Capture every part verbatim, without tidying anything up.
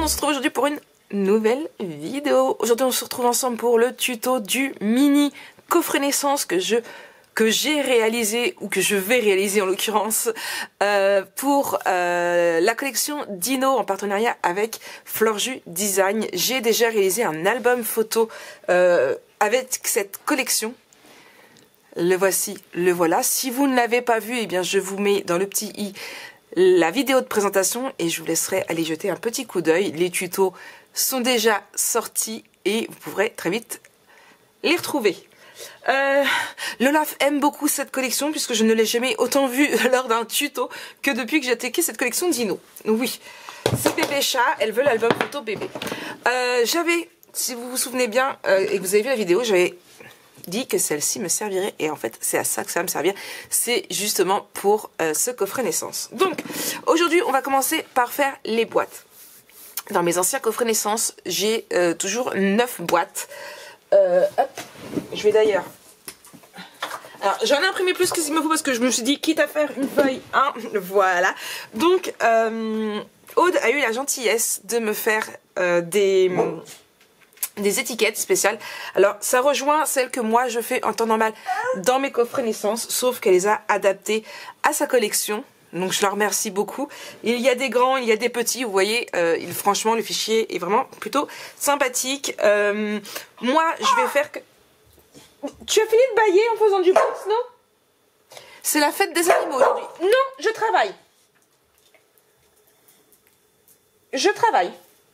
on se retrouve aujourd'hui pour une nouvelle vidéo. Aujourd'hui on se retrouve ensemble pour le tuto du mini coffret naissance que je que j'ai réalisé ou que je vais réaliser en l'occurrence euh, pour euh, la collection Dino en partenariat avec Florju Design. J'ai déjà réalisé un album photo euh, avec cette collection. Le voici, le voilà. Si vous ne l'avez pas vu, eh bien je vous mets dans le petit i la vidéo de présentation et je vous laisserai aller jeter un petit coup d'œil. Les tutos sont déjà sortis et vous pourrez très vite les retrouver. Euh, Lolaf aime beaucoup cette collection puisque je ne l'ai jamais autant vue lors d'un tuto que depuis que j'ai attaqué cette collection Dino. Oui, c'est bébé chat, elle veut l'album photo bébé. Euh, j'avais, si vous vous souvenez bien euh, et que vous avez vu la vidéo, j'avais dit que celle-ci me servirait et en fait c'est à ça que ça va me servir, c'est justement pour euh, ce coffret naissance. Donc aujourd'hui on va commencer par faire les boîtes. Dans mes anciens coffrets naissance j'ai euh, toujours neuf boîtes. Euh, hop, je vais d'ailleurs, alors j'en ai imprimé plus que s'il me faut parce que je me suis dit quitte à faire une feuille, hein, voilà. Donc euh, Aude a eu la gentillesse de me faire euh, des des étiquettes spéciales. Alors ça rejoint celles que moi je fais en temps normal dans mes coffrets naissance, sauf qu'elle les a adaptées à sa collection. Donc je leur remercie beaucoup. Il y a des grands, il y a des petits, vous voyez, euh, il, franchement le fichier est vraiment plutôt sympathique. Euh, moi je vais faire que... Tu as fini de bailler en faisant du box, non? C'est la fête des animaux aujourd'hui. Non, je travaille. Je travaille.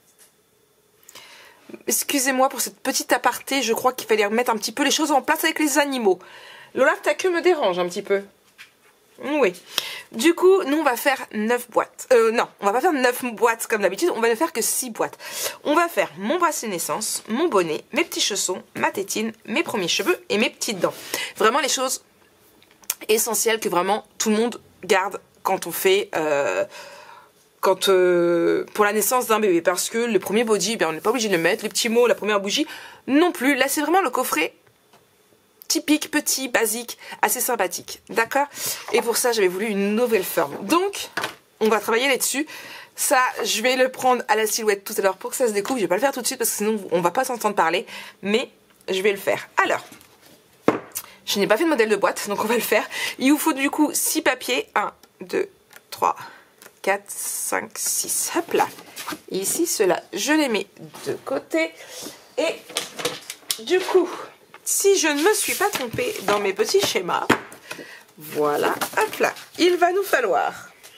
Excusez-moi pour cette petite aparté, je crois qu'il fallait remettre un petit peu les choses en place avec les animaux. Lola, ta queue me dérange un petit peu. Oui. Du coup, nous on va faire neuf boîtes. Euh, non, on va pas faire neuf boîtes comme d'habitude, on va ne faire que six boîtes. On va faire mon bracelet naissance, mon bonnet, mes petits chaussons, ma tétine, mes premiers cheveux et mes petites dents. Vraiment les choses essentielles que vraiment tout le monde garde quand on fait... Euh, Quand euh, pour la naissance d'un bébé, parce que le premier body, ben, on n'est pas obligé de le mettre, les petits mots, la première bougie, non plus. Là, c'est vraiment le coffret typique, petit, basique, assez sympathique, d'accord? Et pour ça, j'avais voulu une nouvelle forme. Donc, on va travailler là-dessus. Ça, je vais le prendre à la silhouette tout à l'heure pour que ça se découpe. Je vais pas le faire tout de suite parce que sinon, on va pas s'entendre parler, mais je vais le faire. Alors, je n'ai pas fait de modèle de boîte, donc on va le faire. Il vous faut du coup six papiers. un, deux, trois... quatre, cinq, six, hop là. Et ici, ceux-là, je les mets de côté. Et du coup, si je ne me suis pas trompée dans mes petits schémas, voilà, hop là, il va nous falloir...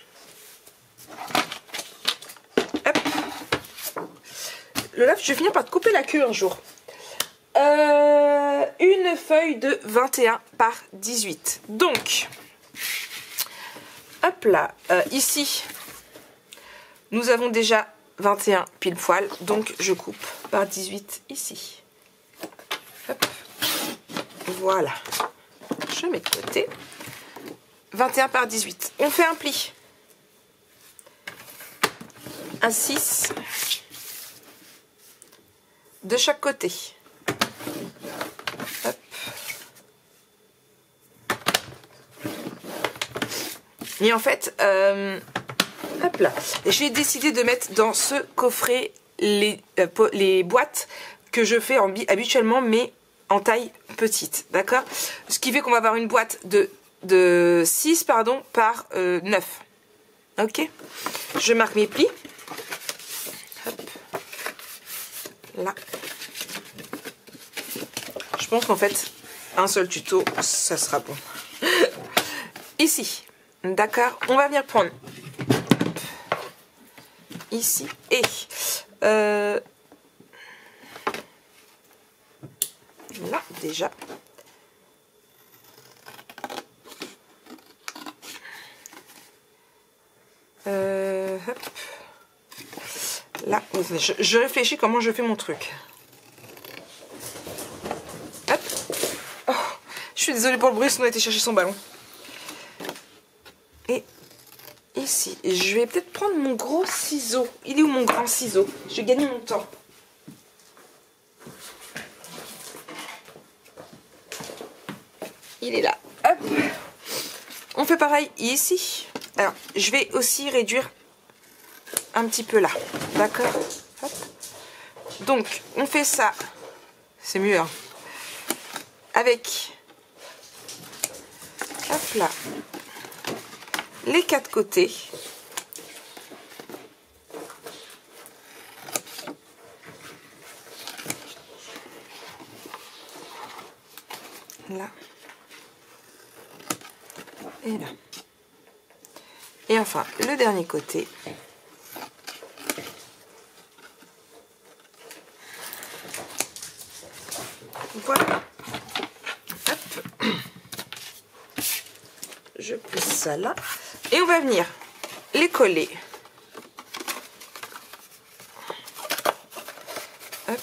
Hop. Lola, je vais finir par te couper la queue un jour. Euh, une feuille de vingt et un par dix-huit. Donc... Hop là, euh, ici, nous avons déjà vingt et un pile poil, donc je coupe par dix-huit ici. Hop. Voilà, je mets de côté. vingt et un par dix-huit. On fait un pli. Un six de chaque côté. Hop. Et en fait, euh, hop là, j'ai décidé de mettre dans ce coffret les, euh, les boîtes que je fais en, habituellement, mais en taille petite, d'accord? Ce qui fait qu'on va avoir une boîte de, de six pardon, par euh, neuf. Ok? Je marque mes plis. Hop. Là. Je pense qu'en fait, un seul tuto, ça sera bon. Ici. D'accord, on va venir prendre ici et euh, là déjà. Euh, hop. Là, je, je réfléchis comment je fais mon truc. Hop. Oh, je suis désolée pour le bruit, sinon on a été chercher son ballon. Et ici, je vais peut-être prendre mon gros ciseau. Il est où mon grand ciseau? Je vais gagner mon temps. Il est là. Hop. On fait pareil ici. Alors, je vais aussi réduire un petit peu là. D'accord? Hop. Donc, on fait ça. C'est mieux, hein. Avec, hop là, les quatre côtés. Là. Et là. Et enfin, le dernier côté. Voilà. Hop. Je pose ça là. Et on va venir les coller. Hop.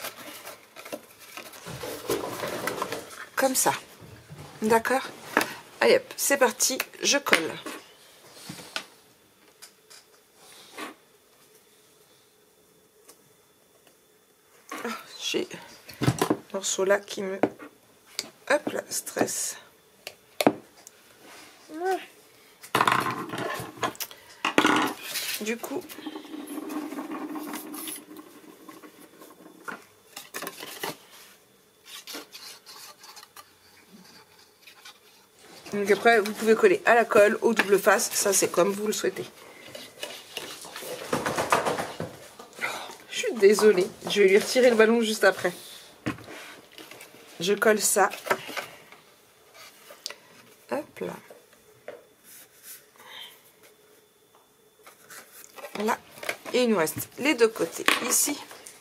Comme ça. D'accord? Allez hop, c'est parti, je colle. Oh, j'ai un morceau là qui me... Hop là, stress. Ouais. Du coup... Donc après, vous pouvez coller à la colle, au double face, ça c'est comme vous le souhaitez. Je suis désolée, je vais lui retirer le ballon juste après. Je colle ça. Hop là. Là. Et il nous reste les deux côtés ici.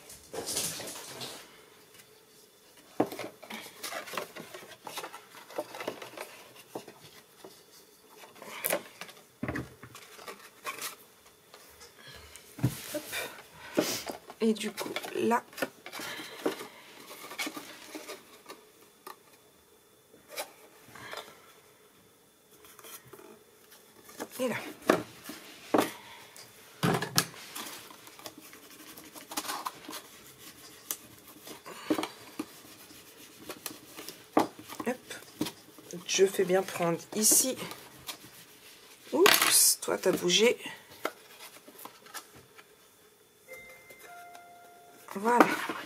Et du coup, là, et là. Hop. Je fais bien prendre ici. Oups, toi, t'as bougé. Voilà.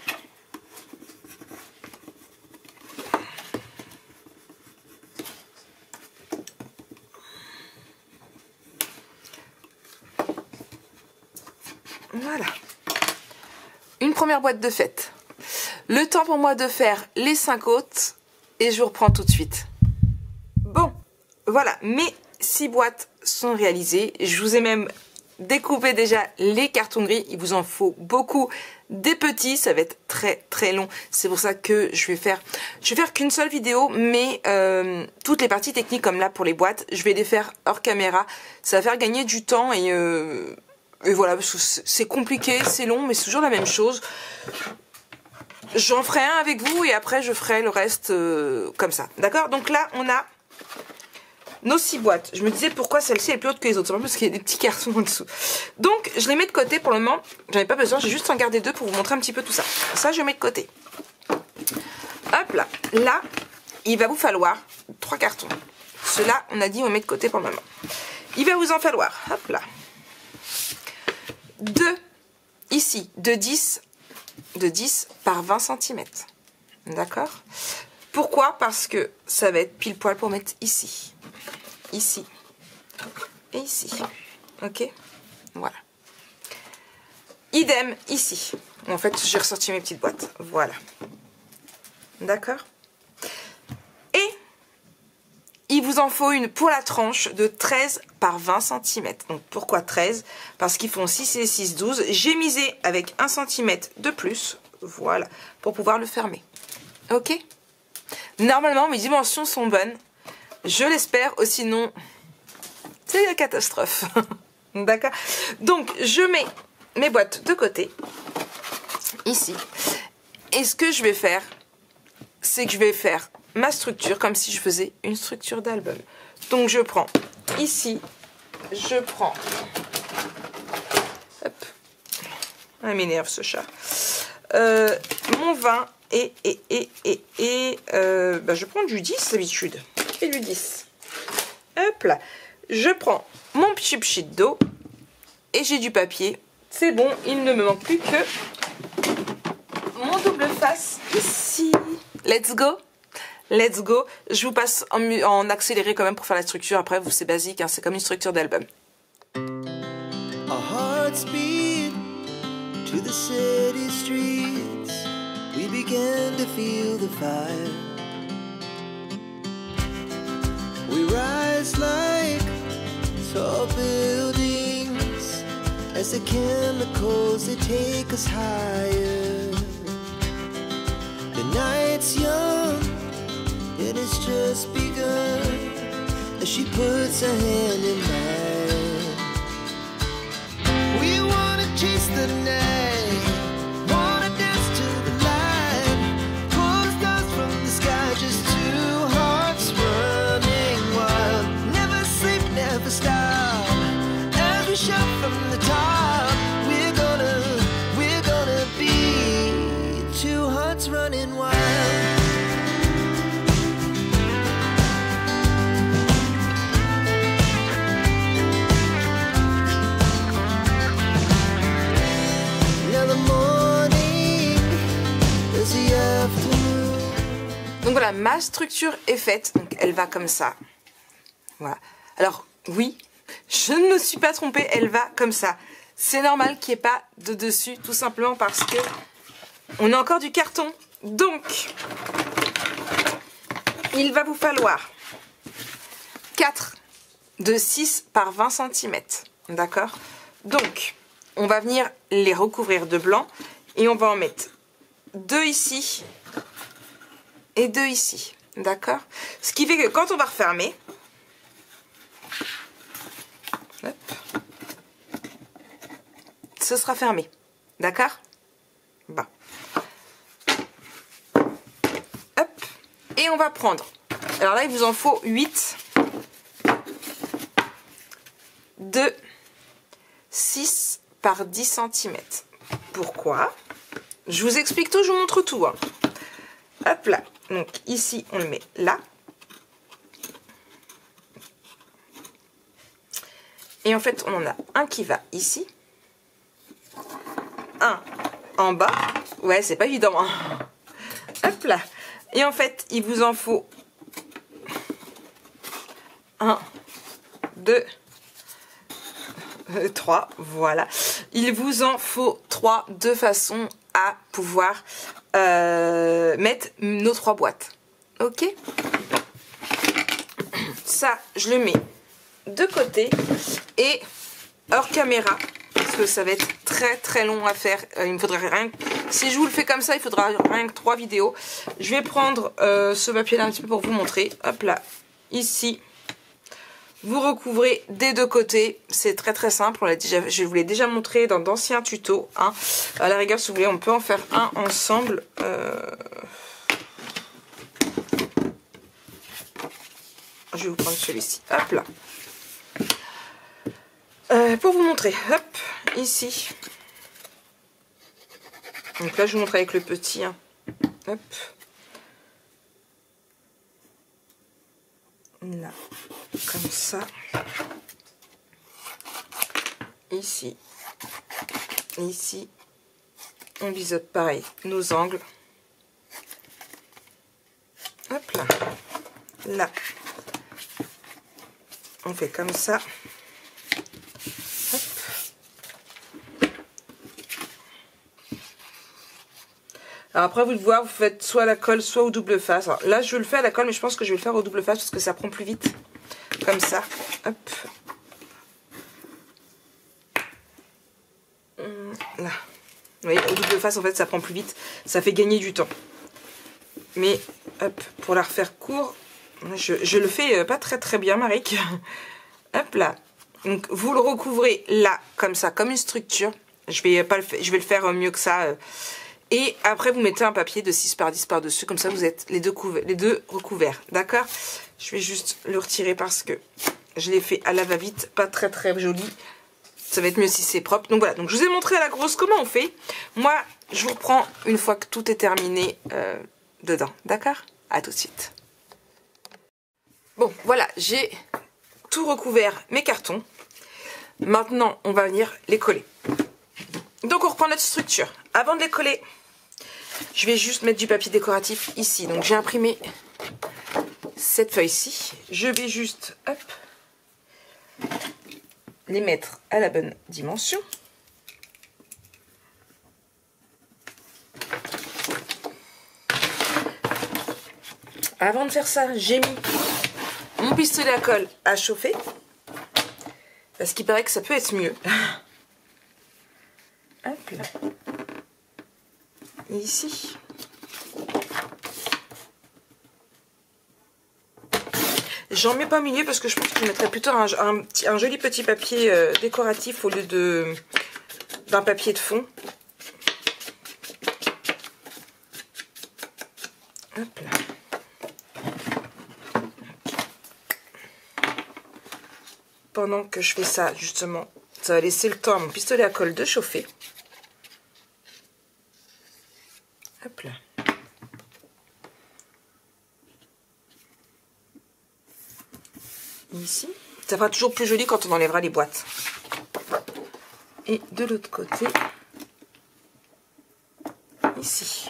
Voilà. Une première boîte de fête. Le temps pour moi de faire les cinq autres et je vous reprends tout de suite. Bon, voilà, mes six boîtes sont réalisées. Je vous ai même découpé déjà les cartons gris. Il vous en faut beaucoup. Des petits, ça va être très très long. C'est pour ça que je vais faire, je vais faire qu'une seule vidéo, mais euh, toutes les parties techniques comme là pour les boîtes, je vais les faire hors caméra. Ça va faire gagner du temps et, euh, et voilà, parce que c'est compliqué, c'est long, mais c'est toujours la même chose. J'en ferai un avec vous et après je ferai le reste euh, comme ça. D'accord? Donc là, on a nos six boîtes. Je me disais pourquoi celle-ci est plus haute que les autres. C'est pas parce qu'il y a des petits cartons en dessous. Donc je les mets de côté pour le moment. J'en ai pas besoin. J'ai juste en gardé deux pour vous montrer un petit peu tout ça. Ça je mets de côté. Hop là. Là, il va vous falloir trois cartons. Ceux-là, on a dit on met de côté pour le moment. Il va vous en falloir. Hop là. Deux ici de dix, de dix par vingt centimètres. D'accord? Pourquoi? Parce que ça va être pile poil pour mettre ici. Ici et ici. Ok, voilà. Idem ici. En fait, j'ai ressorti mes petites boîtes. Voilà. D'accord. Et il vous en faut une pour la tranche de treize par vingt centimètres. Donc pourquoi treize? Parce qu'ils font six et six, douze. J'ai misé avec un centimètre de plus. Voilà. Pour pouvoir le fermer. Ok. Normalement, mes dimensions sont bonnes. Je l'espère, ou sinon, c'est la catastrophe. D'accord? Donc, je mets mes boîtes de côté, ici. Et ce que je vais faire, c'est que je vais faire ma structure comme si je faisais une structure d'album. Donc, je prends ici, je prends... Hop. Ah, il m'énerve ce chat. Euh, mon vin et, et, et, et, et euh, bah, je prends du dix d'habitude. Et du dix. Hop là. Je prends mon petit pchit d'eau et j'ai du papier c'est bon, il ne me manque plus que mon double face ici. Let's go. Let's go. Je vous passe en, en accéléré quand même pour faire la structure. Après, vous c'est basique, hein, c'est comme une structure d'album. To the city streets, we began to feel the fire. We rise like tall buildings as the chemicals they take us higher. The night's young and it's just begun as she puts her hand in mine. We wanna chase the night. Donc voilà, ma structure est faite, donc elle va comme ça. Voilà. Alors oui, je ne me suis pas trompée, elle va comme ça. C'est normal qu'il n'y ait pas de dessus, tout simplement parce que on a encore du carton. Donc, il va vous falloir quatre de six par vingt centimètres. D'accord? Donc, on va venir les recouvrir de blanc et on va en mettre deux ici et deux ici. D'accord? Ce qui fait que quand on va refermer, hop, ce sera fermé. D'accord? Bon. Hop. Et on va prendre. Alors là, il vous en faut huit. De six par dix centimètres. Pourquoi? Je vous explique tout, je vous montre tout. Hein. Hop là. Donc ici, on le met là. Et en fait, on en a un qui va ici. Un en bas. Ouais, c'est pas évident. Hein. Hop là. Et en fait, il vous en faut un, deux, trois. Voilà. Il vous en faut trois de façon à pouvoir euh, mettre nos trois boîtes. Ok? Ça, je le mets de côté et hors caméra. Parce que ça va être très très long à faire. Euh, il me faudrait rien que... Si je vous le fais comme ça, il faudra rien que trois vidéos. Je vais prendre euh, ce papier là un petit peu pour vous montrer. Hop là, ici. Vous recouvrez des deux côtés. C'est très très simple. On l'a déjà, je vous l'ai déjà montré dans d'anciens tutos. Hein. À la rigueur, si vous voulez, on peut en faire un ensemble. Euh... Je vais vous prendre celui-ci. Hop là. Euh, pour vous montrer, hop, ici. Donc là, je vous montre avec le petit. Hein. Hop. Là, comme ça. Ici. Ici. On biseaute pareil nos angles. Hop là. Là. On fait comme ça. Alors après, vous le voyez, vous faites soit à la colle, soit au double face. Alors là, je le fais à la colle, mais je pense que je vais le faire au double face parce que ça prend plus vite. Comme ça. Hop. Là. Vous voyez, au double face, en fait, ça prend plus vite. Ça fait gagner du temps. Mais, hop, pour la refaire court, je, je le fais pas très très bien, Maric. Hop là. Donc, vous le recouvrez là, comme ça, comme une structure. Je vais, pas le, je vais le faire mieux que ça. Et après, vous mettez un papier de six par dix par-dessus. Comme ça, vous êtes les deux, les deux recouverts. D'accord? Je vais juste le retirer parce que je l'ai fait à la va-vite. Pas très, très joli. Ça va être mieux si c'est propre. Donc voilà. Donc, je vous ai montré à la grosse comment on fait. Moi, je vous reprends une fois que tout est terminé euh, dedans. D'accord? À tout de suite. Bon, voilà. J'ai tout recouvert mes cartons. Maintenant, on va venir les coller. Donc on reprend notre structure. Avant de les coller, je vais juste mettre du papier décoratif ici. Donc j'ai imprimé cette feuille-ci. Je vais juste, hop, les mettre à la bonne dimension. Avant de faire ça, j'ai mis mon pistolet à colle à chauffer. Parce qu'il paraît que ça peut être mieux. Hop là. Et ici. J'en mets pas au milieu parce que je pense que je mettrais plutôt un, un, petit, un joli petit papier euh, décoratif au lieu de d'un papier de fond. Hop là. Pendant que je fais ça, justement, ça va laisser le temps à mon pistolet à colle de chauffer. Hop là. Ici. Ça fera toujours plus joli quand on enlèvera les boîtes. Et de l'autre côté, ici.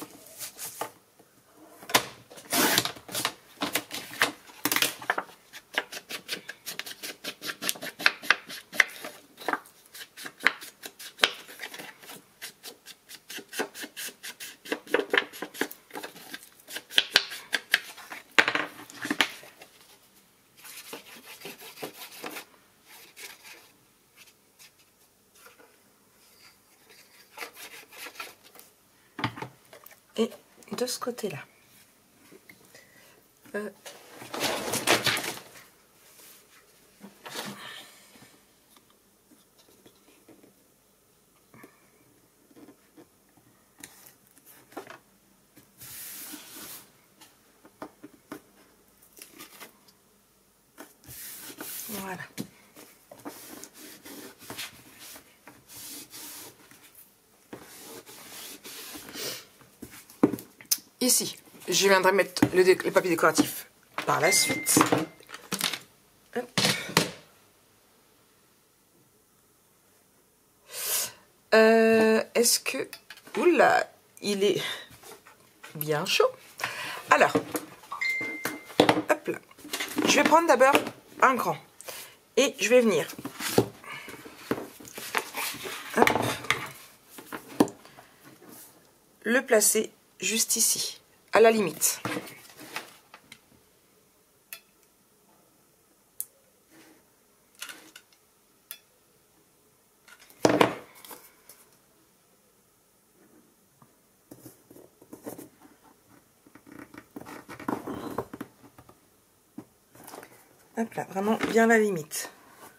Et de ce côté-là. Euh... Voilà. Ici, je viendrai mettre le, le papier décoratif par la suite. Euh, Est-ce que... Oula, il est bien chaud. Alors, hop là. Je vais prendre d'abord un grand. Et je vais venir. Hop, le placer juste ici, à la limite. Hop là, vraiment bien à la limite.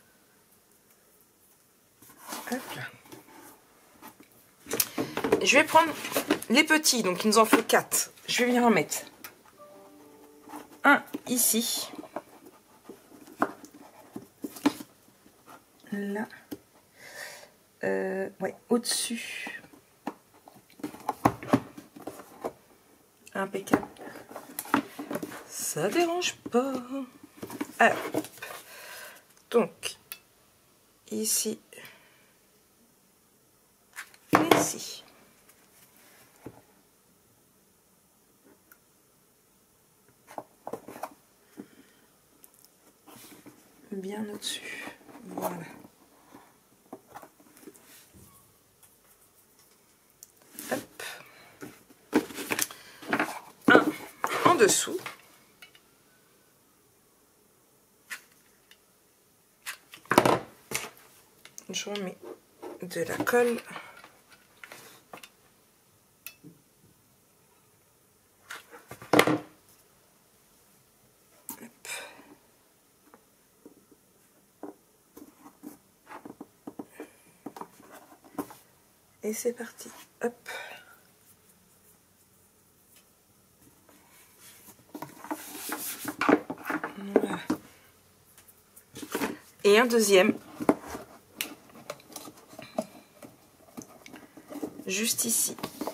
Hop là. Je vais prendre les petits, donc il nous en faut quatre. Je vais venir en mettre un ici. Là. Euh, ouais, au-dessus. Impeccable. Ça dérange pas. Alors, donc, ici, et ici. Bien au-dessus. Voilà. Hop. Un en dessous. Je remets de la colle. Hop. Et c'est parti. Hop. Voilà. Et un deuxième. Juste ici.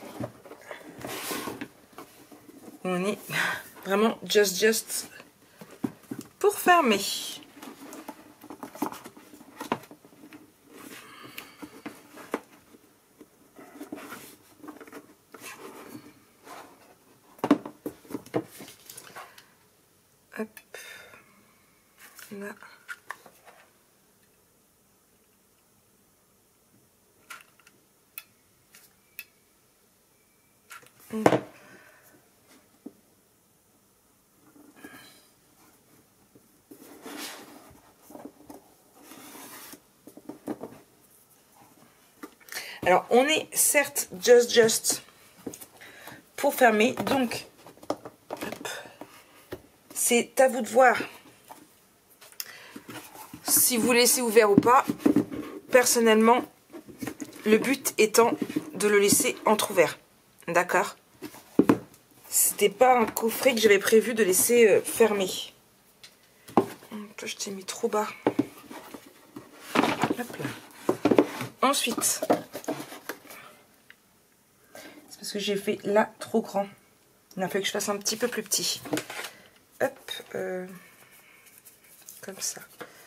On est vraiment just just pour fermer. Là. Mmh. Alors, on est certes just just pour fermer, donc c'est à vous de voir si vous laissez ouvert ou pas. Personnellement, le but étant de le laisser entrouvert, d'accord? C'était pas un coffret que j'avais prévu de laisser euh, fermer. Je t'ai mis trop bas. Hop là. Ensuite, parce que j'ai fait là trop grand. Il a fallu que je fasse un petit peu plus petit. Hop, euh, comme ça.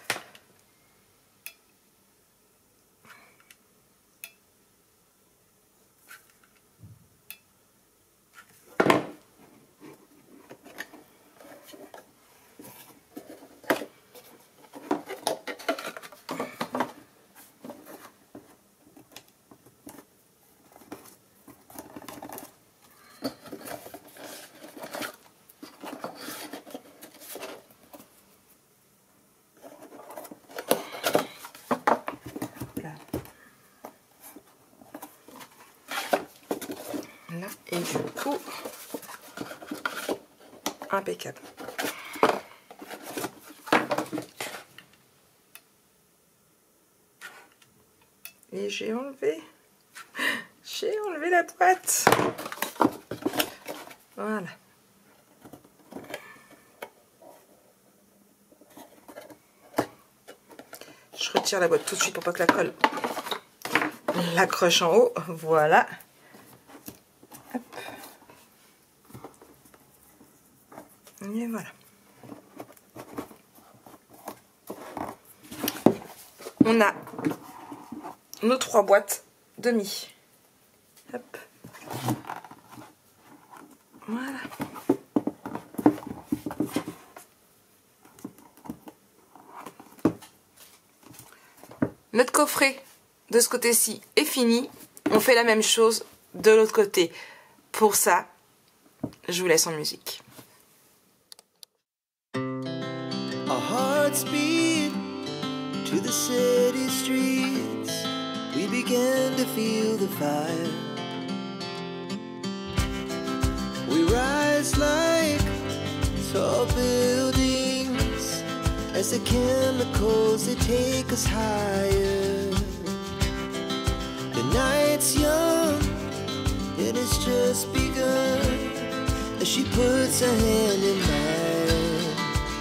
Là, et du coup, impeccable. Et j'ai enlevé, j'ai enlevé la boîte. Voilà. Je retire la boîte tout de suite pour pas que la colle l'accroche en haut. Voilà. Hop. Et voilà. On a nos trois boîtes demi. Hop. Voilà. Notre coffret de ce côté-ci est fini. On fait la même chose de l'autre côté. Pour ça, je vous laisse en musique. Our hearts beat to the city streets. We began to feel the fire. We rise like tall buildings as the chemicals they take us higher. The night's young and it's just begun as she puts her hand in mine.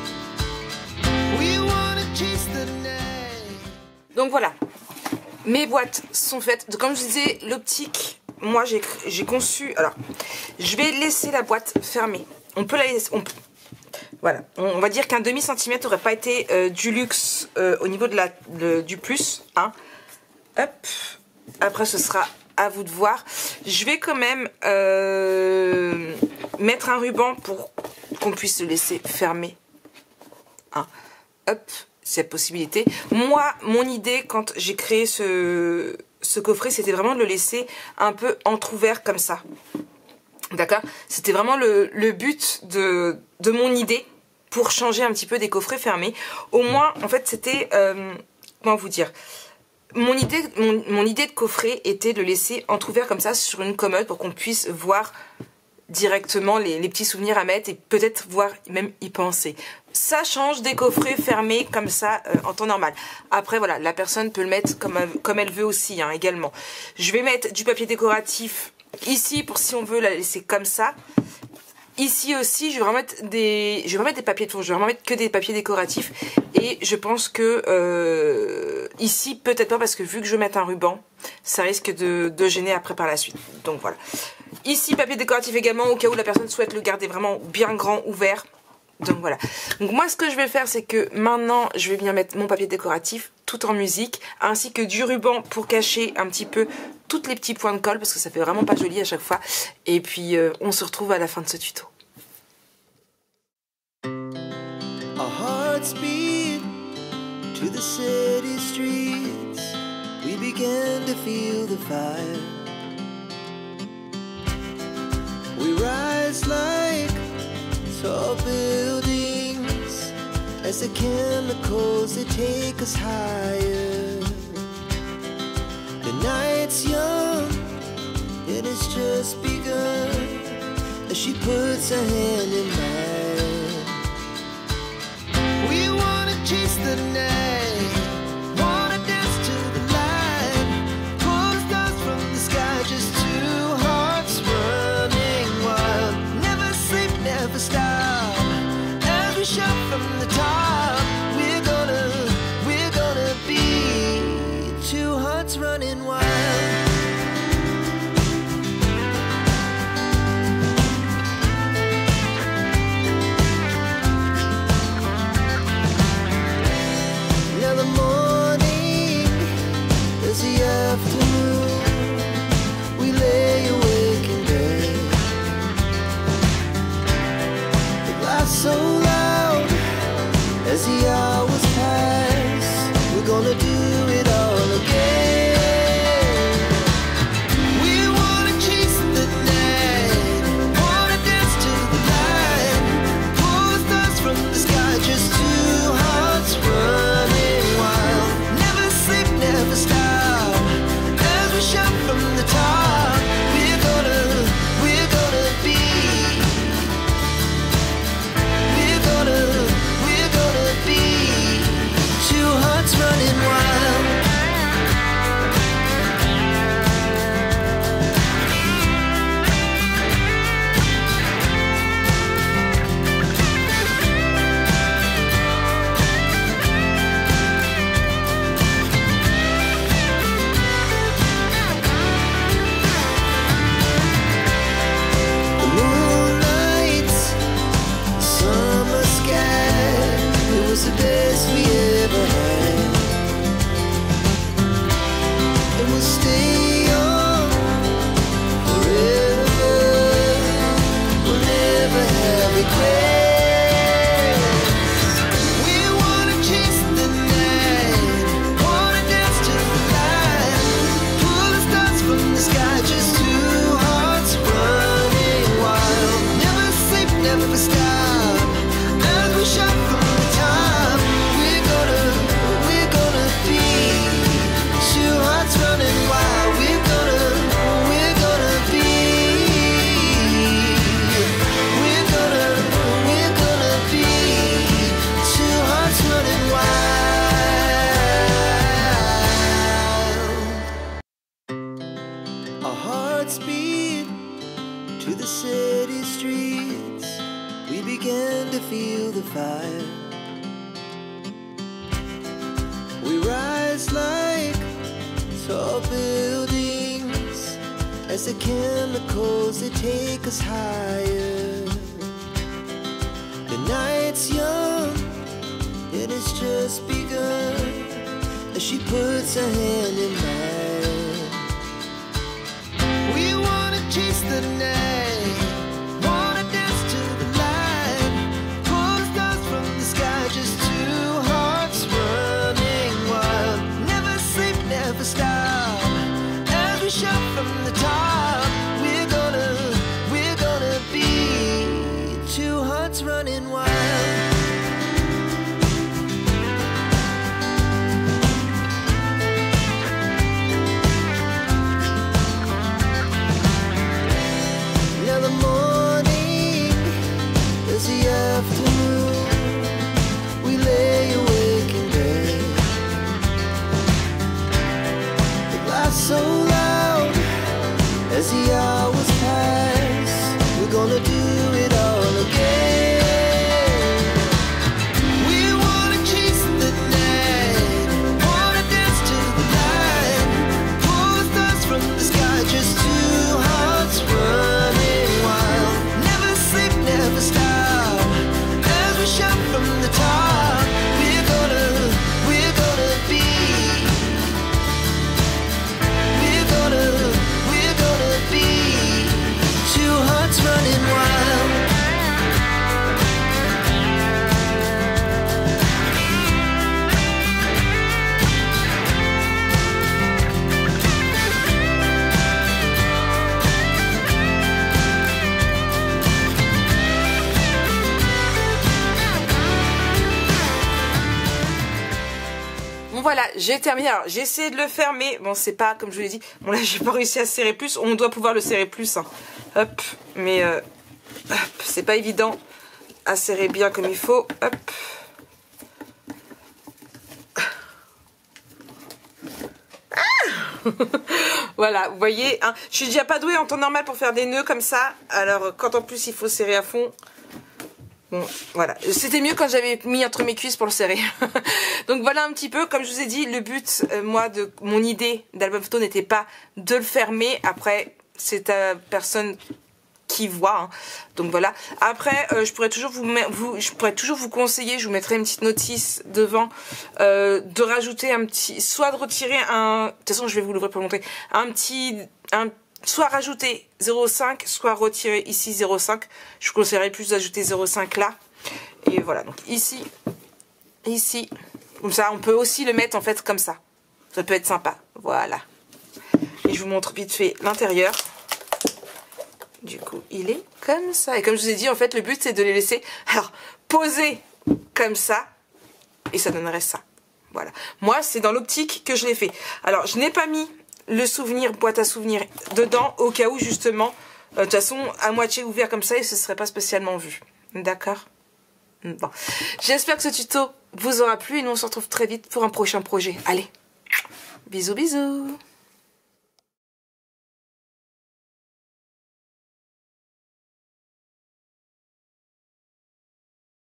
We wanna chase the night. Donc voilà, mes boîtes sont faites. Comme je disais, l'optique, moi j'ai j'ai conçu. Alors, je vais laisser la boîte fermée. On peut la laisser. On peut, voilà, on va dire qu'un demi centimètre n'aurait pas été euh, du luxe euh, au niveau de la, de, du plus. Hein. Hop. Après, ce sera à vous de voir. Je vais quand même euh, mettre un ruban pour qu'on puisse le laisser fermer. Hein. Hop, cette possibilité. Moi, mon idée quand j'ai créé ce, ce coffret, c'était vraiment de le laisser un peu entrouvert comme ça. D'accord? C'était vraiment le, le but de, de mon idée pour changer un petit peu des coffrets fermés. Au moins, en fait, c'était... Euh, comment vous dire? Mon idée, mon, mon idée de coffret était de le laisser entrouvert comme ça sur une commode pour qu'on puisse voir directement les, les petits souvenirs à mettre et peut-être voir même y penser. Ça change des coffrets fermés comme ça euh, en temps normal. Après voilà, la personne peut le mettre comme, comme elle veut aussi hein, également. Je vais mettre du papier décoratif ici pour si on veut la laisser comme ça. Ici aussi, je vais vraiment mettre des, je vais vraiment mettre des papiers de fourche, je vais vraiment mettre que des papiers décoratifs. Et je pense que euh, ici, peut-être pas parce que vu que je vais mettre un ruban, ça risque de, de gêner après par la suite. Donc voilà. Ici, papier décoratif également au cas où la personne souhaite le garder vraiment bien grand, ouvert. Donc voilà. Donc moi, ce que je vais faire, c'est que maintenant, je vais bien mettre mon papier décoratif tout en musique, ainsi que du ruban pour cacher un petit peu tous les petits points de colle parce que ça fait vraiment pas joli à chaque fois. Et puis euh, on se retrouve à la fin de ce tuto. Our hearts beat to the city streets, we began to feel the fire. We rise like tall buildings as the chemicals they take us higher. The night's young and it's just begun as she puts her hand in mine. We wanna chase the night, wanna dance to the light, pull the stars from the sky, just two hearts running wild. Never sleep, never stop, as we shout from the top. We're gonna, we're gonna be two hearts running wild. So loud as the hours pass, we're gonna do it all again. We wanna chase the night, wanna dance to the light, pull the stars from the sky, just two hearts running wild. Never sleep, never stop, as we shout from the top. We're gonna, we're gonna be running wild. The moonlight, summer sky, it was the best we ever had. We'll stay young forever. We'll never have regrets. We wanna chase the night, wanna dance to the light, pull the stars from the sky, just two hearts running wild. Never sleep, never stop, as we shout from the top. We're gonna, we're gonna be two hearts running wild. We're gonna, we're gonna be, we're gonna, we're gonna be two hearts running wild. Our hearts beat to the city streets, we began to feel the fire. We rise like tall buildings as the chemicals they take us higher. The night's young and it's just begun as she puts her hand in mine. We wanna chase the night, wanna dance to the light, pull the stars from the sky, just two hearts running wild. Never sleep, never stop, as we shout from the top. We're gonna, we're gonna be two hearts running wild. Bon voilà, j'ai terminé. Alors j'ai essayé de le faire, mais bon c'est pas comme je vous l'ai dit. Bon là j'ai pas réussi à serrer plus. On doit pouvoir le serrer plus. Hein. Hop, mais euh, c'est pas évident à serrer bien comme il faut. Hop. Ah voilà, vous voyez, hein, je suis déjà pas douée en temps normal pour faire des nœuds comme ça. Alors quand en plus il faut serrer à fond. Bon, voilà. C'était mieux quand j'avais mis entre mes cuisses pour le serrer. Donc voilà un petit peu. Comme je vous ai dit, le but, euh, moi, de mon idée d'album photo n'était pas de le fermer. Après, c'est à personne qui voit. Hein. Donc voilà. Après, euh, je pourrais toujours vous, vous, je pourrais toujours vous conseiller. Je vous mettrai une petite notice devant euh, de rajouter un petit, soit de retirer un. De toute façon, je vais vous l'ouvrir pour montrer. Un petit, un soit rajouter zéro virgule cinq, soit retirer ici zéro virgule cinq. Je vous conseillerais plus d'ajouter zéro virgule cinq là. Et voilà, donc ici, ici, comme ça, on peut aussi le mettre en fait comme ça. Ça peut être sympa, voilà. Et je vous montre vite fait l'intérieur. Du coup, il est comme ça. Et comme je vous ai dit, en fait, le but c'est de les laisser alors poser comme ça. Et ça donnerait ça. Voilà. Moi, c'est dans l'optique que je l'ai fait. Alors, je n'ai pas mis le souvenir, boîte à souvenirs dedans, au cas où justement, euh, de toute façon, à moitié ouvert comme ça, et ce serait pas spécialement vu. D'accord? Bon. J'espère que ce tuto vous aura plu, et nous on se retrouve très vite pour un prochain projet. Allez, bisous bisous.